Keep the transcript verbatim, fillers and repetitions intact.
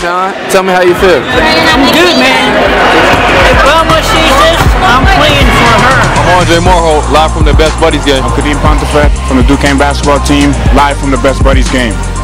Sean. Tell me how you feel. I'm good, man. If Velma sees this, I'm playing for her. I'm R J Morho, live from the Best Buddies game. I'm Kadeem Pontefract from the Duquesne basketball team, live from the Best Buddies game.